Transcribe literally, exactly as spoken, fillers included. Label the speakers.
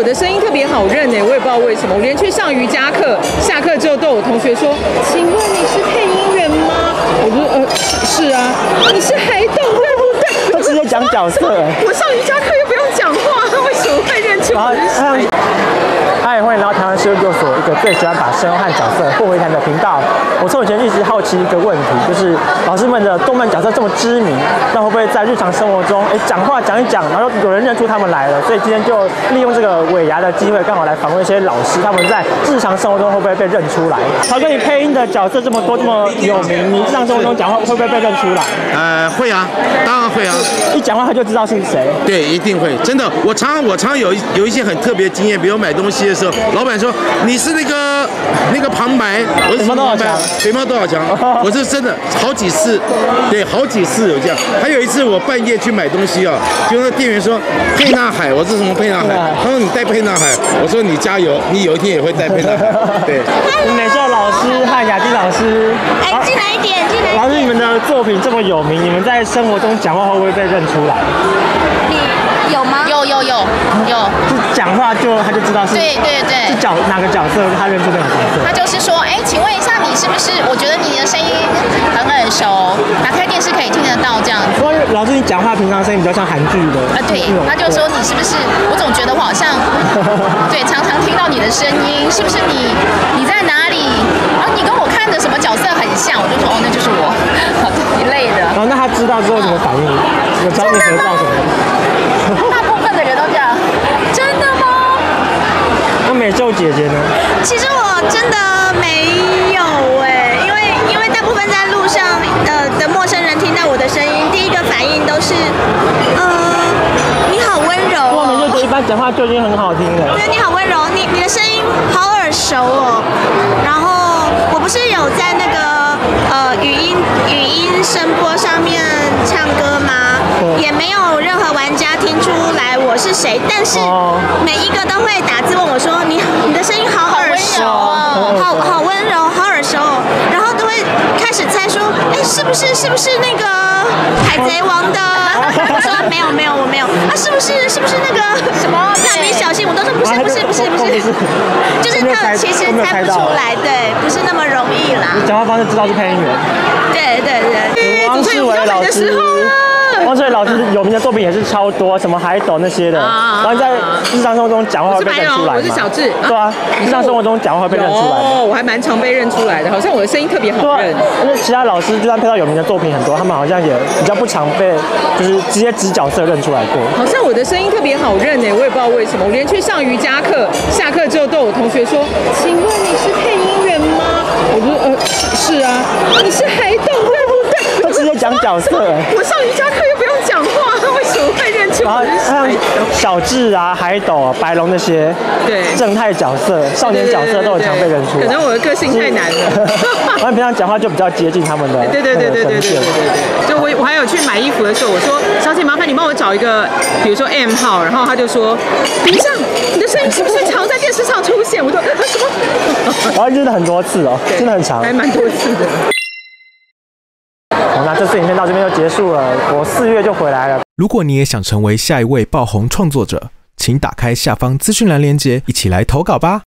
Speaker 1: 我的声音特别好认哎，我也不知道为什么。我连去上瑜伽课，下课之后都有同学说：“请问你是配音员吗？”我就呃是是啊，你是海斗对不对？
Speaker 2: 他直接讲角色哎。
Speaker 1: 我上瑜伽课又不用讲话，为什么会认出我是谁？
Speaker 2: 嗨，欢迎来到台湾声优研究所，一个最喜欢把声优和角色混为一谈的频道。我从以前一直好奇一个问题，就是老师们的动漫角色这么知名，那会不会在日常生活中，哎，讲话讲一讲，然后有人认出他们来了？所以今天就利用这个尾牙的机会，刚好来访问一些老师，他们在日常生活中会不会被认出来？曹哥，你配音的角色这么多，这么有名，你日常生活中讲话会不会被认出来？
Speaker 3: 呃，会啊，当然会啊。
Speaker 2: 一讲话他就知道是谁。
Speaker 3: 对，一定会，真的。我常常我常常有有一些很特别的经验，比如买东西的时候，老板说你是那个那个旁白，我是什么旁白？肥猫多少强？我是真的好几次，对，好几次有这样。还有一次我半夜去买东西啊，就那店员说沛纳海，我是什么沛纳海？他说你带沛纳海，我说你加油，你有一天也会带沛纳海。对，
Speaker 2: 美秀老师和雅晶老师，
Speaker 4: 哎，进来一点，进来一点。
Speaker 2: 老师，你们的作品这么有名，你们在生活中讲话会不会被认出来？
Speaker 4: 你有吗？
Speaker 5: 有有有有，
Speaker 2: 就讲话就他就知道是，
Speaker 5: 对对对，
Speaker 2: 是角哪个角色，他认出那个角色。
Speaker 5: 他就是说，哎，请问一下，你是不是？我觉得你的声音很耳熟，打开电视可以听得到这样子。
Speaker 2: 老师，你讲话平常声音比较像韩剧的。
Speaker 5: 啊，对，他就说你是不是？我总觉得我好像，对，常常听到你的声音，是不是你？你在哪里？然后你跟我看的什么角色很像，我就说哦，那就是我，一类的。
Speaker 2: 然后那他知道之后怎么反应？有找你合照什么的？
Speaker 5: 大部分的人都这样。真的吗？
Speaker 2: 那美秀姐姐呢？
Speaker 4: 其实我真的没有哎，因为因为大部分在路上呃的陌生人听到我的声音，第一个反应都是呃你好温柔哦。
Speaker 2: 哇，美秀姐一般讲话就已经很好听了。
Speaker 4: 对，你好温柔，你你的声音好耳熟哦。然后我不是有在那个呃语音语音声波上面唱歌吗？也没有任何玩家听出来我是谁，但是每一个都会打字问我说：“你你的声音好耳熟，好好温柔，好耳熟。”然后都会开始猜说：“哎，是不是是不是那个海贼王的？”我说：“没有没有，我没有。”啊，是不是是不是那个什么蜡笔小新？我都说不是不是不是不是，就是他其实猜不出来，对，不是那么容易啦。
Speaker 2: 讲话方式知道是配音员。
Speaker 4: 对对对。
Speaker 2: 汪世伟老师。汪世伟老师有名的作品也是超多，什么海斗那些的，然后在日常生活中讲话会被认出来吗？
Speaker 1: 我是小智，
Speaker 2: 对啊，日常生活中讲话会被认出来。
Speaker 1: 哦，我还蛮常被认出来的，好像我的声音特别好认。
Speaker 2: 因为其他老师就算配到有名的作品很多，他们好像也比较不常被就是直接指角色认出来过。
Speaker 1: 好像我的声音特别好认哎，我也不知道为什么。我连去上瑜伽课，下课之后都有同学说：“请问你是配音员吗？”我就呃是是啊，你是海斗对不对？
Speaker 2: 他直接讲角色哎。
Speaker 1: 我上瑜伽课又不用讲话，为什么会认出我是谁？
Speaker 2: 小智啊、海斗啊、白龙那些，对，正太角色、少年角色都很常被认出来。
Speaker 1: 可能我的个性太难了。
Speaker 2: 我们平常讲话就比较接近他们的。
Speaker 1: 对对对对对对对对。就我我还有去买衣服的时候，我说小姐麻烦你帮我找一个，比如说 M 号，然后他就说，等一下，你的声音是不是常在电视上出现？我说什么？
Speaker 2: 然后真的很多次哦，真的很长，
Speaker 1: 还蛮多次的。
Speaker 2: 好，那这次影片到这边就结束了，我四月就回来了。
Speaker 6: 如果你也想成为下一位爆红创作者，请打开下方资讯栏连结，一起来投稿吧。